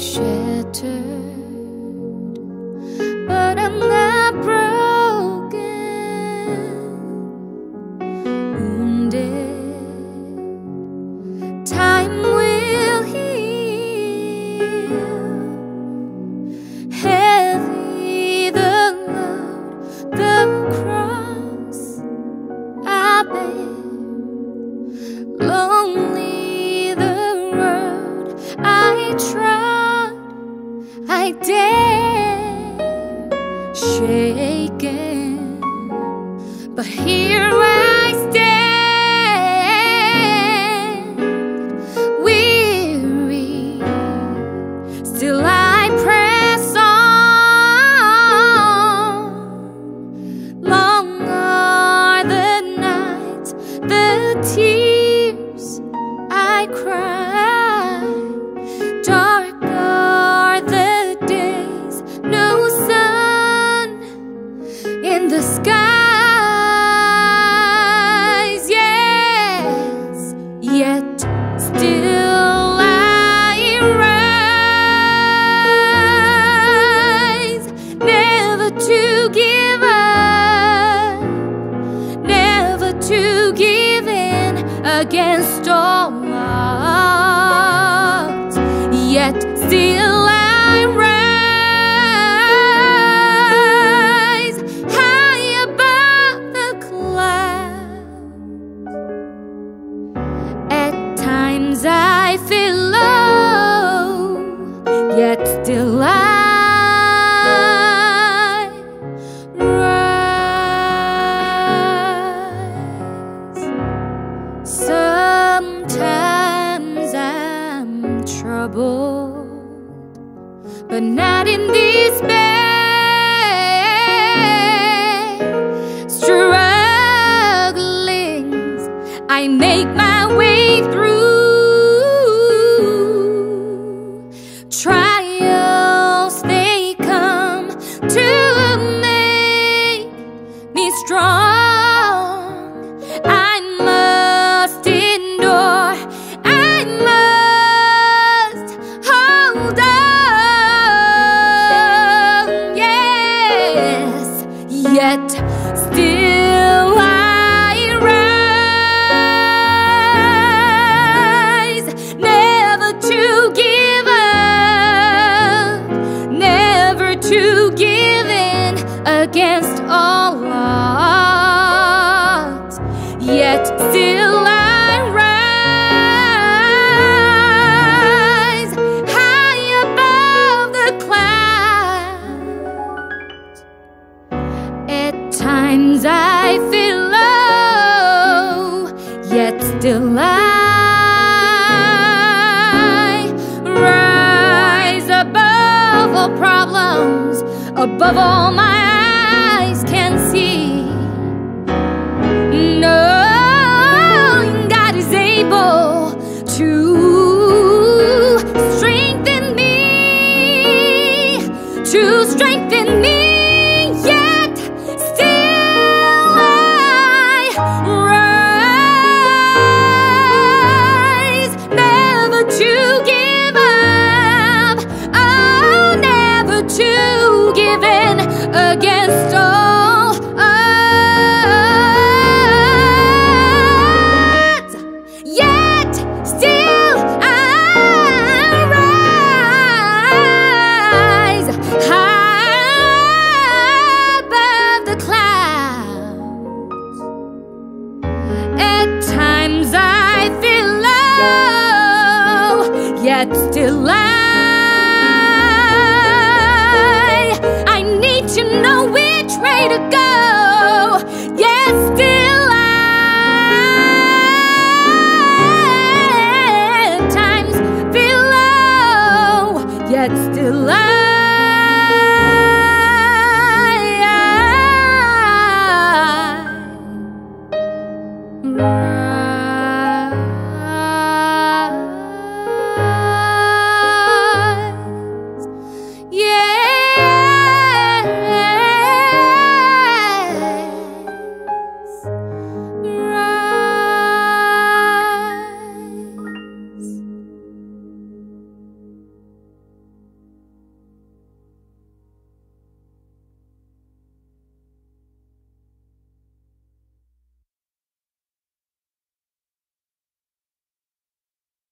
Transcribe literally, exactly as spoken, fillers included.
shattered, but I'm not broken, wounded. Time will heal. Heavy the load, the cross I bear. Lonely the road I trod, I dare, shaken, but here I stand, weary, still I press on. Long are the nights, the tears I cry, dark are the days, no sun in the skies, yes, yet still I rise, never to give up, never to give in against all odds, yet still I rise high above the clouds. At times I feel low, yet still I rise. Sometimes I'm troubled, but not in despair. Strugglings, I make my way through. Trials, they come to make me strong. I must endure, I must hold on, yes, yet still I rise, never to give up, never to give in against all odds, yet still I rise high above the clouds. At times I feel low, yet still I rise above all problems, above all my eyes can see. Knowing God is able to strengthen me, to strengthen me, yet still I rise, never to give up, oh, never to give in against all odds, yet still I rise high above the clouds. At times I feel low, yet still I I need to know which way to go, yet still I at times feel low, yet still I